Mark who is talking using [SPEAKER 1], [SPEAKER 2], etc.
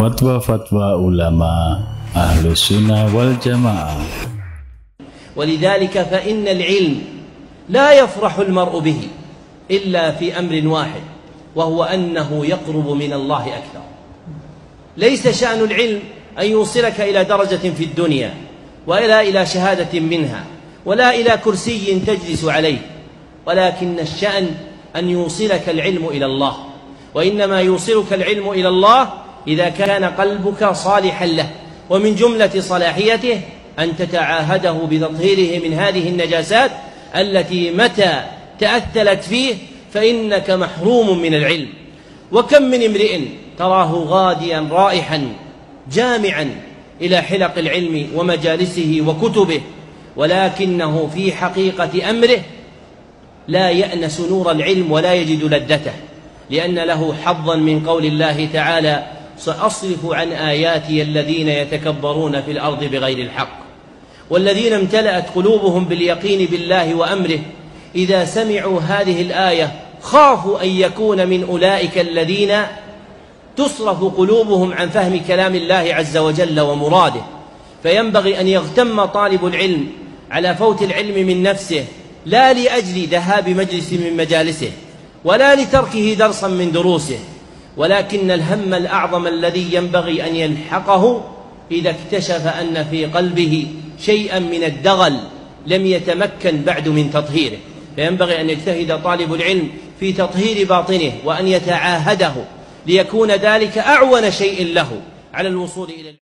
[SPEAKER 1] fatwa-fatwa ulama Ahlus Sunnah wal Jamaah.
[SPEAKER 2] ولذلك فإن العلم لا يفرح المرء به إلا في أمر واحد، وهو أنه يقرب من الله أكثر. ليس شأن العلم أن يوصلك إلى درجة في الدنيا، ولا إلى شهادة منها، ولا إلى كرسي تجلس عليه، ولكن الشأن أن يوصلك العلم إلى الله. وإنما يوصلك العلم إلى الله إذا كان قلبك صالحا له، ومن جملة صلاحيته أن تتعاهده بتطهيره من هذه النجاسات التي متى تأثلت فيه فإنك محروم من العلم. وكم من امرئ تراه غاديا رائحا جامعا إلى حلق العلم ومجالسه وكتبه، ولكنه في حقيقة أمره لا يأنس نور العلم ولا يجد لذته، لأن له حظا من قول الله تعالى: سأصرف عن آياتي الذين يتكبرون في الأرض بغير الحق. والذين امتلأت قلوبهم باليقين بالله وأمره إذا سمعوا هذه الآية خافوا أن يكون من أولئك الذين تصرف قلوبهم عن فهم كلام الله عز وجل ومراده. فينبغي أن يغتم طالب العلم على فوت العلم من نفسه، لا لأجل ذهاب مجلس من مجالسه، ولا لتركه درسا من دروسه، ولكن الهم الأعظم الذي ينبغي أن يلحقه إذا اكتشف أن في قلبه شيئا من الدغل لم يتمكن بعد من تطهيره. فينبغي أن يجتهد طالب العلم في تطهير باطنه وأن يتعاهده، ليكون ذلك أعون شيء له على الوصول إلى